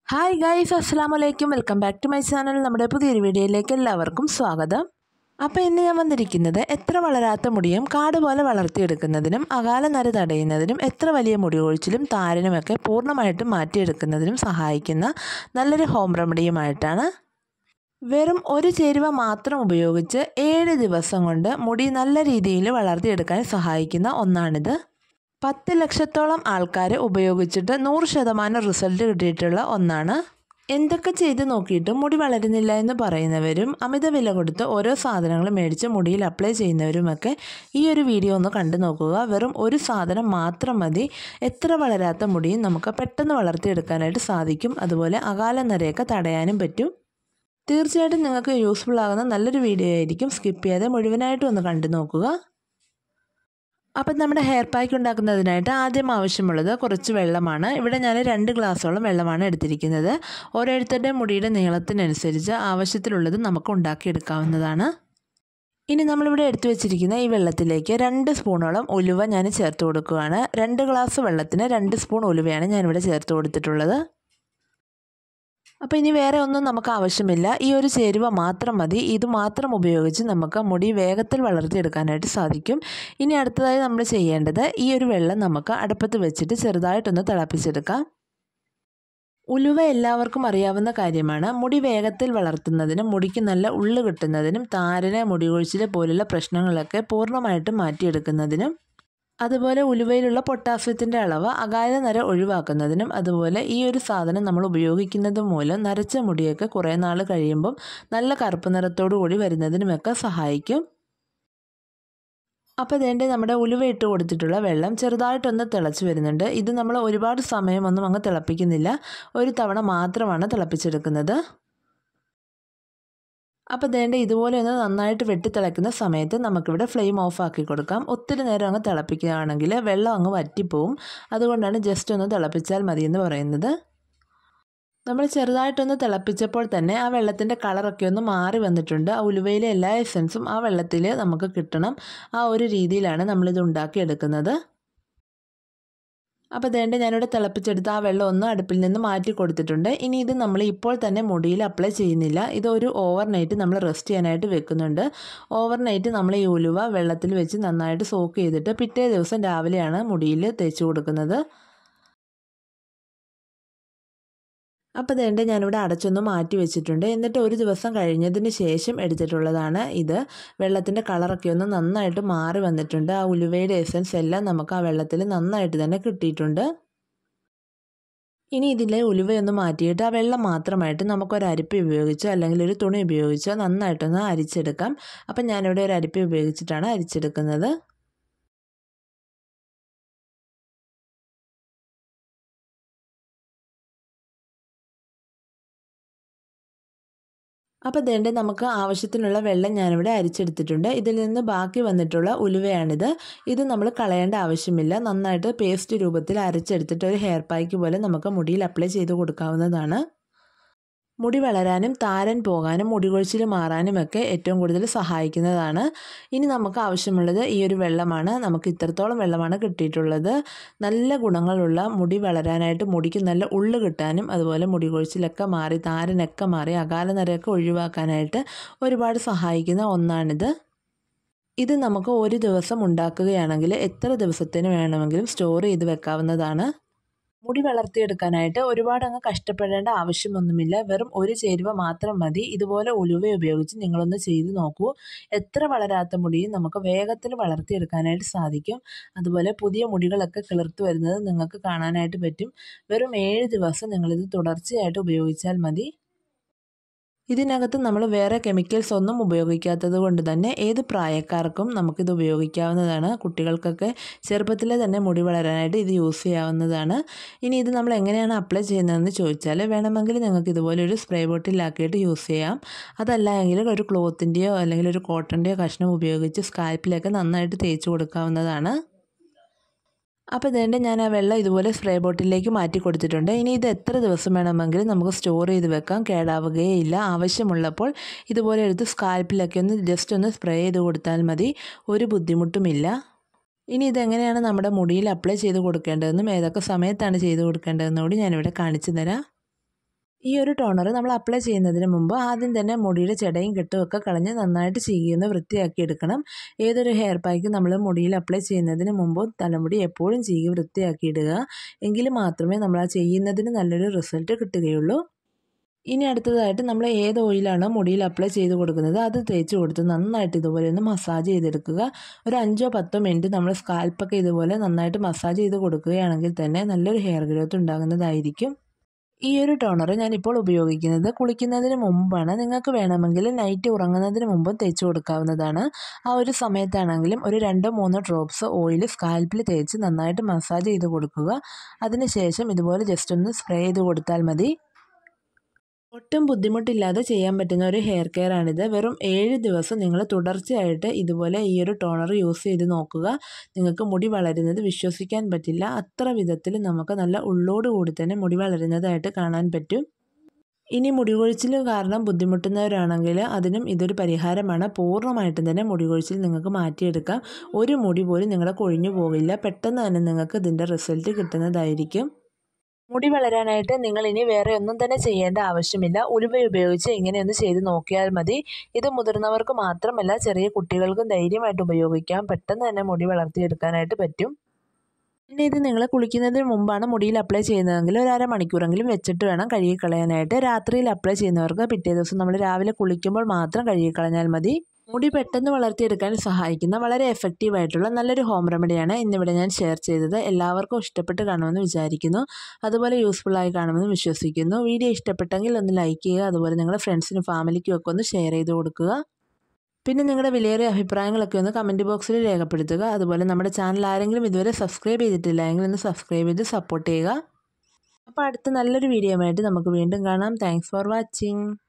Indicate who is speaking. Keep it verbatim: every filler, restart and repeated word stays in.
Speaker 1: Hi guys, അസ്സലാമു അലൈക്കും. Welcome back to my channel. നമ്മുടെ പുതിയൊരു വീഡിയോയിലേക്ക് എല്ലാവർക്കും സ്വാഗതം. അപ്പോൾ ഇന്ന് ഞാൻ വന്നിരിക്കുന്നത് എത്ര വളരാത്ത മുടിയും കാട് പോലെ വളർത്തിയെടുക്കുന്നതിനും അകാല നര തടയുന്നതിനും എത്ര വലിയ മുടി കൊഴിച്ചിലും താരനുമൊക്കെ പൂർണ്ണമായിട്ടും മാറ്റിയെടുക്കുന്നതിനും സഹായിക്കുന്ന നല്ലൊരു ഹോം റെമഡിയുമായിട്ടാണ്. വെറും ഒരു ചേരുവ മാത്രം ഉപയോഗിച്ച് ഏഴ് ദിവസം കൊണ്ട് മുടി നല്ല രീതിയിൽ വളർത്തിയെടുക്കാൻ സഹായിക്കുന്ന ഒന്നാണിത്. പത്ത് ലക്ഷത്തോളം ആൾക്കാർ ഉപയോഗിച്ചിട്ട് നൂറ് ശതമാനം റിസൾട്ട് കിട്ടിയിട്ടുള്ള ഒന്നാണ്. എന്തൊക്കെ ചെയ്ത് നോക്കിയിട്ടും മുടി വളരുന്നില്ല എന്ന് പറയുന്നവരും അമിത വില കൊടുത്ത് ഓരോ സാധനങ്ങൾ മേടിച്ച് മുടിയിൽ അപ്ലൈ ചെയ്യുന്നവരുമൊക്കെ ഈ ഒരു വീഡിയോ ഒന്ന് കണ്ടു നോക്കുക. വെറും ഒരു സാധനം മാത്രം മതി എത്ര വളരാത്ത മുടിയും നമുക്ക് പെട്ടെന്ന് വളർത്തിയെടുക്കാനായിട്ട് സാധിക്കും. അതുപോലെ അകാല നരയൊക്കെ തടയാനും പറ്റും. തീർച്ചയായിട്ടും നിങ്ങൾക്ക് യൂസ്ഫുൾ ആകുന്ന നല്ലൊരു വീഡിയോ ആയിരിക്കും. സ്കിപ്പ് ചെയ്യാതെ മുഴുവനായിട്ടും ഒന്ന് കണ്ടു നോക്കുക. അപ്പം നമ്മുടെ ഹെയർ പാക്ക് ഉണ്ടാക്കുന്നതിനായിട്ട് ആദ്യം ആവശ്യമുള്ളത് കുറച്ച് വെള്ളമാണ്. ഇവിടെ ഞാൻ രണ്ട് ഗ്ലാസ്സോളം വെള്ളമാണ് എടുത്തിരിക്കുന്നത്. ഓരോരുത്തരുടെയും മുടിയുടെ നീളത്തിനനുസരിച്ച് ആവശ്യത്തിലുള്ളത് നമുക്ക് ഉണ്ടാക്കിയെടുക്കാവുന്നതാണ്. ഇനി നമ്മളിവിടെ എടുത്തു വെച്ചിരിക്കുന്ന ഈ വെള്ളത്തിലേക്ക് രണ്ട് സ്പൂണോളം ഉലുവ ഞാൻ ചേർത്ത് കൊടുക്കുകയാണ്. രണ്ട് ഗ്ലാസ് വെള്ളത്തിന് രണ്ട് സ്പൂൺ ഉലുവയാണ് ഞാനിവിടെ ചേർത്ത് കൊടുത്തിട്ടുള്ളത്. അപ്പോൾ ഇനി വേറെ ഒന്നും നമുക്ക് ആവശ്യമില്ല. ഈ ഒരു ചേരുവ മാത്രം മതി. ഇത് മാത്രം ഉപയോഗിച്ച് നമുക്ക് മുടി വേഗത്തിൽ വളർത്തിയെടുക്കാനായിട്ട് സാധിക്കും. ഇനി അടുത്തതായി നമ്മൾ ചെയ്യേണ്ടത് ഈ ഒരു വെള്ളം നമുക്ക് അടുപ്പത്ത് വെച്ചിട്ട് ചെറുതായിട്ടൊന്ന് തിളപ്പിച്ചെടുക്കാം. ഉലുവ എല്ലാവർക്കും അറിയാവുന്ന കാര്യമാണ്. മുടി വേഗത്തിൽ വളർത്തുന്നതിനും മുടിക്ക് നല്ല ഉള്ളു കിട്ടുന്നതിനും താരന്, മുടി കൊഴിച്ചിൽ പോലുള്ള പ്രശ്നങ്ങളൊക്കെ പൂർണ്ണമായിട്ടും മാറ്റിയെടുക്കുന്നതിനും അതുപോലെ ഉലുവയിലുള്ള പൊട്ടാസ്യത്തിൻ്റെ അളവ് അകാല നര ഒഴിവാക്കുന്നതിനും അതുപോലെ ഈ ഒരു സാധനം നമ്മൾ ഉപയോഗിക്കുന്നത് മൂലം നരച്ച മുടിയൊക്കെ കുറേ നാൾ കഴിയുമ്പം നല്ല കറുപ്പ് നിറത്തോടു കൂടി വരുന്നതിനുമൊക്കെ സഹായിക്കും. അപ്പോൾ ഇതേണ്ട നമ്മുടെ ഉലുവ ഇട്ട് കൊടുത്തിട്ടുള്ള വെള്ളം ചെറുതായിട്ടൊന്ന് തിളച്ച് വരുന്നുണ്ട്. ഇത് നമ്മൾ ഒരുപാട് സമയമൊന്നും അങ്ങ് തിളപ്പിക്കുന്നില്ല. ഒരു തവണ മാത്രമാണ് തിളപ്പിച്ചെടുക്കുന്നത്. അപ്പോൾ ദേണ്ട ഇതുപോലെ ഒന്ന് നന്നായിട്ട് വെട്ടി തിളയ്ക്കുന്ന സമയത്ത് നമുക്കിവിടെ ഫ്ലെയിം ഓഫ് ആക്കി കൊടുക്കാം. ഒത്തിരി നേരം അങ്ങ് തിളപ്പിക്കുകയാണെങ്കിൽ വെള്ളം അങ്ങ് വറ്റിപ്പോവും. അതുകൊണ്ടാണ് ജസ്റ്റ് ഒന്ന് തിളപ്പിച്ചാൽ മതിയെന്ന് പറയുന്നത്. നമ്മൾ ചെറുതായിട്ടൊന്ന് തിളപ്പിച്ചപ്പോൾ തന്നെ ആ വെള്ളത്തിൻ്റെ കളറൊക്കെ ഒന്ന് മാറി വന്നിട്ടുണ്ട്. ആ ഉലുവയിലെ എല്ലാ എസൻസും ആ വെള്ളത്തിൽ നമുക്ക് കിട്ടണം. ആ ഒരു രീതിയിലാണ് നമ്മളിത് ഉണ്ടാക്കിയെടുക്കുന്നത്. അപ്പോൾ ദേണ്ട ഞാനിവിടെ തിളപ്പിച്ചെടുത്ത് ആ വെള്ളം ഒന്ന് അടുപ്പിൽ നിന്ന് മാറ്റി കൊടുത്തിട്ടുണ്ട്. ഇനി ഇത് നമ്മൾ ഇപ്പോൾ തന്നെ മുടിയിൽ അപ്ലൈ ചെയ്യുന്നില്ല. ഇതൊരു ഓവർ നൈറ്റ് നമ്മൾ റെസ്റ്റ് ചെയ്യാനായിട്ട് വെക്കുന്നുണ്ട്. ഓവർ നൈറ്റ് നമ്മൾ ഈ ഉലുവ വെള്ളത്തിൽ വെച്ച് നന്നായിട്ട് സോക്ക് ചെയ്തിട്ട് പിറ്റേ ദിവസം രാവിലെയാണ് മുടിയിൽ തേച്ച് കൊടുക്കുന്നത്. അപ്പോൾ ദേണ്ട ഞാനിവിടെ അടച്ചൊന്ന് മാറ്റി വെച്ചിട്ടുണ്ട്. എന്നിട്ട് ഒരു ദിവസം കഴിഞ്ഞതിന് ശേഷം എടുത്തിട്ടുള്ളതാണ് ഇത്. വെള്ളത്തിൻ്റെ കളറൊക്കെ ഒന്ന് നന്നായിട്ട് മാറി വന്നിട്ടുണ്ട്. ആ ഉലുവയുടെ എസൻസ് എല്ലാം നമുക്ക് ആ വെള്ളത്തിൽ നന്നായിട്ട് തന്നെ കിട്ടിയിട്ടുണ്ട്. ഇനി ഇതിലെ ഉലുവയൊന്ന് മാറ്റിയിട്ട് ആ വെള്ളം മാത്രമായിട്ട് നമുക്കൊരു അരിപ്പ ഉപയോഗിച്ചോ അല്ലെങ്കിൽ ഒരു തുണി ഉപയോഗിച്ചോ നന്നായിട്ടൊന്ന് അരിച്ചെടുക്കാം. അപ്പം ഞാനിവിടെ ഒരു അരിപ്പ ഉപയോഗിച്ചിട്ടാണ് അരിച്ചെടുക്കുന്നത്. അപ്പോൾ ദേണ്ട നമുക്ക് ആവശ്യത്തിനുള്ള വെള്ളം ഞാനിവിടെ അരിച്ചെടുത്തിട്ടുണ്ട്. ഇതിൽ നിന്ന് ബാക്കി വന്നിട്ടുള്ള ഉലുവയാണിത്. ഇത് നമ്മൾ കളയേണ്ട ആവശ്യമില്ല. നന്നായിട്ട് പേസ്റ്റ് രൂപത്തിൽ അരച്ചെടുത്തിട്ട് ഒരു ഹെയർ പാക്ക് പോലെ നമുക്ക് മുടിയിൽ അപ്ലൈ ചെയ്ത് കൊടുക്കാവുന്നതാണ്. മുടി വളരാനും താരൻ പോകാനും മുടി കൊഴിച്ചിൽ മാറാനുമൊക്കെ ഏറ്റവും കൂടുതൽ സഹായിക്കുന്നതാണ്. ഇനി നമുക്ക് ആവശ്യമുള്ളത് ഈ ഒരു വെള്ളമാണ്. നമുക്ക് ഇത്രത്തോളം വെള്ളമാണ് കിട്ടിയിട്ടുള്ളത്. നല്ല ഗുണങ്ങളുള്ള മുടി വളരാനായിട്ട് മുടിക്ക് നല്ല ഉള്ളു കിട്ടാനും അതുപോലെ മുടി കൊഴിച്ചിലൊക്കെ മാറി താരനൊക്കെ മാറി അകാല നരയൊക്കെ ഒഴിവാക്കാനായിട്ട് ഒരുപാട് സഹായിക്കുന്ന ഒന്നാണിത്. ഇത് നമുക്ക് ഒരു ദിവസം ഉണ്ടാക്കുകയാണെങ്കിൽ എത്ര ദിവസത്തിന് വേണമെങ്കിലും സ്റ്റോർ ചെയ്ത് വെക്കാവുന്നതാണ്. മുടി വളർത്തിയെടുക്കാനായിട്ട് ഒരുപാട് അങ്ങ് കഷ്ടപ്പെടേണ്ട ആവശ്യമൊന്നുമില്ല. വെറും ഒരു ചേരുവ മാത്രം മതി. ഇതുപോലെ ഉലുവ ഉപയോഗിച്ച് നിങ്ങളൊന്ന് ചെയ്ത് നോക്കൂ. എത്ര വളരാത്ത മുടിയും നമുക്ക് വേഗത്തിൽ വളർത്തിയെടുക്കാനായിട്ട് സാധിക്കും. അതുപോലെ പുതിയ മുടികളൊക്കെ കിളിർത്ത് വരുന്നത് നിങ്ങൾക്ക് കാണാനായിട്ട് പറ്റും. വെറും ഏഴ് ദിവസം നിങ്ങളിത് തുടർച്ചയായിട്ട് ഉപയോഗിച്ചാൽ മതി. ഇതിനകത്ത് നമ്മൾ വേറെ കെമിക്കൽസ് ഒന്നും ഉപയോഗിക്കാത്തത് കൊണ്ട് തന്നെ ഏത് പ്രായക്കാർക്കും നമുക്കിത് ഉപയോഗിക്കാവുന്നതാണ്. കുട്ടികൾക്കൊക്കെ ചെറുപ്പത്തിലെ തന്നെ മുടി വളരാനായിട്ട് ഇത് യൂസ് ചെയ്യാവുന്നതാണ്. ഇനി ഇത് നമ്മൾ എങ്ങനെയാണ് അപ്ലൈ ചെയ്യുന്നതെന്ന് ചോദിച്ചാൽ വേണമെങ്കിൽ നിങ്ങൾക്ക് ഇതുപോലെ ഒരു സ്പ്രേ ബോട്ടിലാക്കിയിട്ട് യൂസ് ചെയ്യാം. അതല്ല എങ്കിൽ ഒരു ക്ലോത്തിൻ്റെയോ അല്ലെങ്കിൽ ഒരു കോട്ടൻ്റെയോ കഷ്ണം ഉപയോഗിച്ച് സ്കാൽപ്പിലൊക്കെ നന്നായിട്ട് തേച്ച് കൊടുക്കാവുന്നതാണ്. അപ്പോൾ ഇതേണ്ട ഞാൻ ആ വെള്ളം ഇതുപോലെ സ്പ്രേ ബോട്ടിലേക്ക് മാറ്റി കൊടുത്തിട്ടുണ്ട്. ഇനി ഇത് എത്ര ദിവസം വേണമെങ്കിലും നമുക്ക് സ്റ്റോർ ചെയ്ത് വെക്കാം. കേടാവുകയില്ല. ആവശ്യമുള്ളപ്പോൾ ഇതുപോലെ എടുത്ത് സ്കാൽപ്പിലൊക്കെ ഒന്ന് ജസ്റ്റ് ഒന്ന് സ്പ്രേ ചെയ്ത് കൊടുത്താൽ മതി. ഒരു ബുദ്ധിമുട്ടുമില്ല. ഇനി ഇതെങ്ങനെയാണ് നമ്മുടെ മുടിയിൽ അപ്ലൈ ചെയ്ത് കൊടുക്കേണ്ടതെന്നും ഏതൊക്കെ സമയത്താണ് ചെയ്ത് കൊടുക്കേണ്ടതെന്നും കൂടി ഞാനിവിടെ കാണിച്ചു തരാം. ഈ ഒരു ടോണർ നമ്മൾ അപ്ലൈ ചെയ്യുന്നതിന് മുമ്പ് ആദ്യം തന്നെ മുടിയുടെ ചെടയും കെട്ടുമൊക്കെ കളഞ്ഞ് നന്നായിട്ട് ചീകിയൊന്ന് വൃത്തിയാക്കി എടുക്കണം. ഏതൊരു ഹെയർ പാക്ക് നമ്മൾ മുടിയിൽ അപ്ലൈ ചെയ്യുന്നതിന് മുമ്പ് തലമുടി എപ്പോഴും ചീകി വൃത്തിയാക്കി ഇടുക. എങ്കിൽ മാത്രമേ നമ്മൾ ആ ചെയ്യുന്നതിന് നല്ലൊരു റിസൾട്ട് കിട്ടുകയുള്ളൂ. ഇനി അടുത്തതായിട്ട് നമ്മൾ ഏത് ഓയിലാണോ മുടിയിൽ അപ്ലൈ ചെയ്ത് കൊടുക്കുന്നത് അത് തേച്ച് കൊടുത്ത് നന്നായിട്ട് ഇതുപോലെ ഒന്ന് മസാജ് ചെയ്തെടുക്കുക. ഒരു അഞ്ചോ പത്തോ മിനിറ്റ് നമ്മൾ സ്കാൽപ്പൊക്കെ ഇതുപോലെ നന്നായിട്ട് മസാജ് ചെയ്ത് കൊടുക്കുകയാണെങ്കിൽ തന്നെ നല്ലൊരു ഹെയർ ഗ്രോത്ത് ഉണ്ടാകുന്നതായിരിക്കും. ഈ ഒരു ടോണർ ഞാനിപ്പോൾ ഉപയോഗിക്കുന്നത് കുളിക്കുന്നതിന് മുമ്പാണ്. നിങ്ങൾക്ക് വേണമെങ്കിൽ നൈറ്റ് ഉറങ്ങുന്നതിന് മുമ്പും തേച്ച് കൊടുക്കാവുന്നതാണ്. ആ ഒരു സമയത്താണെങ്കിലും ഒരു രണ്ടോ മൂന്നോ ഡ്രോപ്സ് ഓയിൽ സ്കാൽപ്പിൽ തേച്ച് നന്നായിട്ട് മസാജ് ചെയ്ത് കൊടുക്കുക. അതിനുശേഷം ഇതുപോലെ ജസ്റ്റ് ഒന്ന് സ്പ്രേ ചെയ്ത് കൊടുത്താൽ മതി. ഒട്ടും ബുദ്ധിമുട്ടില്ലാതെ ചെയ്യാൻ പറ്റുന്ന ഒരു ഹെയർ കെയർ ആണിത്. വെറും ഏഴ് ദിവസം നിങ്ങൾ തുടർച്ചയായിട്ട് ഇതുപോലെ ഈ ഒരു ടോണർ യൂസ് ചെയ്ത് നോക്കുക. നിങ്ങൾക്ക് മുടി വളരുന്നത് വിശ്വസിക്കാൻ പറ്റില്ല. അത്ര വിധത്തിൽ നമുക്ക് നല്ല ഉള്ളോട് കൂടി തന്നെ മുടി വളരുന്നതായിട്ട് കാണാൻ പറ്റും. ഇനി മുടി കൊഴിച്ചിൽ കാരണം ബുദ്ധിമുട്ടുന്നവരാണെങ്കിൽ അതിനും ഇതൊരു പരിഹാരമാണ്. പൂർണ്ണമായിട്ടും തന്നെ മുടി കൊഴിച്ചിൽ നിങ്ങൾക്ക് മാറ്റിയെടുക്കാം. ഒരു മുടി പോലും നിങ്ങളെ കൊഴിഞ്ഞു പോകില്ല. പെട്ടെന്ന് തന്നെ നിങ്ങൾക്ക് ഇതിൻ്റെ റിസൾട്ട് കിട്ടുന്നതായിരിക്കും. മുടി വളരാനായിട്ട് നിങ്ങൾ ഇനി വേറെ ഒന്നും തന്നെ ചെയ്യേണ്ട ആവശ്യമില്ല. ഉലുവ ഉപയോഗിച്ച് ഇങ്ങനെയൊന്ന് ചെയ്ത് നോക്കിയാൽ മതി. ഇത് മുതിർന്നവർക്ക് മാത്രമല്ല ചെറിയ കുട്ടികൾക്കും ധൈര്യമായിട്ട് ഉപയോഗിക്കാം. പെട്ടെന്ന് തന്നെ മുടി വളർത്തിയെടുക്കാനായിട്ട് പറ്റും. പിന്നെ ഇത് നിങ്ങൾ കുളിക്കുന്നതിന് മുമ്പാണ് മുടിയിൽ അപ്ലൈ ചെയ്യുന്നതെങ്കിൽ ഒരു അരമണിക്കൂറെങ്കിലും വെച്ചിട്ട് വേണം കഴുകിക്കളയാനായിട്ട്. രാത്രിയിൽ അപ്ലൈ ചെയ്യുന്നവർക്ക് പിറ്റേ ദിവസം നമ്മൾ രാവിലെ കുളിക്കുമ്പോൾ മാത്രം കഴുകിക്കളഞ്ഞാൽ മതി. മുടി പെട്ടെന്ന് വളർത്തിയെടുക്കാൻ സഹായിക്കുന്ന വളരെ എഫക്റ്റീവായിട്ടുള്ള നല്ലൊരു ഹോം റെമഡിയാണ് ഇന്നിവിടെ ഞാൻ ഷെയർ ചെയ്തത്. എല്ലാവർക്കും ഇഷ്ടപ്പെട്ട് കാണുമെന്ന് വിചാരിക്കുന്നു. അതുപോലെ യൂസ്ഫുള്ളായി കാണുമെന്ന് വിശ്വസിക്കുന്നു. വീഡിയോ ഇഷ്ടപ്പെട്ടെങ്കിൽ ഒന്ന് ലൈക്ക് ചെയ്യുക. അതുപോലെ നിങ്ങളുടെ ഫ്രണ്ട്സിനും ഫാമിലിക്കും ഒക്കെ ഒന്ന് ഷെയർ ചെയ്ത് കൊടുക്കുക. പിന്നെ നിങ്ങളുടെ വിലയേറിയ അഭിപ്രായങ്ങളൊക്കെ ഒന്ന് കമൻറ്റ് ബോക്സിൽ രേഖപ്പെടുത്തുക. അതുപോലെ നമ്മുടെ ചാനൽ ആരെങ്കിലും ഇതുവരെ സബ്സ്ക്രൈബ് ചെയ്തിട്ടില്ല എങ്കിൽ ഒന്ന് സബ്സ്ക്രൈബ് ചെയ്ത് സപ്പോർട്ട് ചെയ്യുക. അപ്പോൾ അടുത്ത നല്ലൊരു വീഡിയോ ആയിട്ട് നമുക്ക് വീണ്ടും കാണാം. Thanks for watching.